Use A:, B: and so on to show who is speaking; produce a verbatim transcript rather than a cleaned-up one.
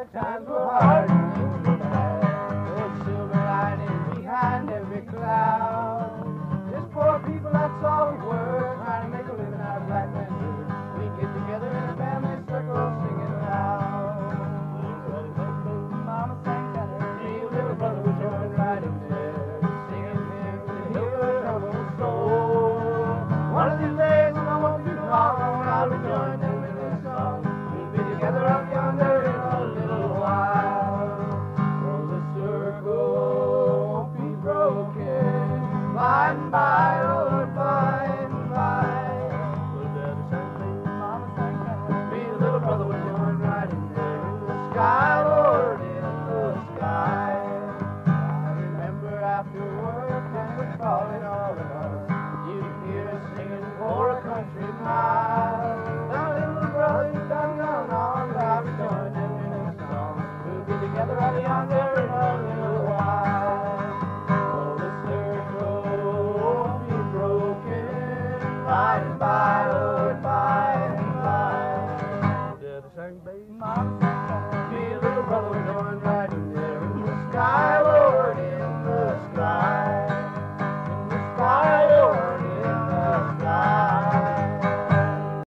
A: times were hard and things were bad. Oh, silver lining behind every cloud. Just poor people, that's all we were, trying to make a living out of black man's river. We'd get together in a family circle, singing loud. Mama sang that hey, little brother was joined right in there, singing hymns to heal her troubled soul. One of these days, when I won't be long, I'll rejoin them in this song. We'll be together up yonder in a little while. Oh, the circle won't be broken. By and by, oh Lord, by and by. Well, Daddy sang things, Mama sang that. Me and little brother was joined right in there in the sky, Lord, in the sky. I remember after work and we're calling all of us. You can hear us singing for a country mile. Now, little brother, you done gone on, I'll rejoin them in a song. We'll be together out yonder.